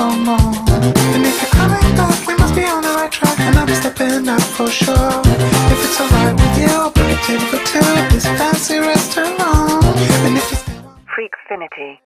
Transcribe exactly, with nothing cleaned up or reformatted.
for more. And if you're coming back, we must be on the right track, and I'll be stepping up for sure. If it's alright with you, I'll book a table for two at this fancy restaurant. And if you still want Freakfinity.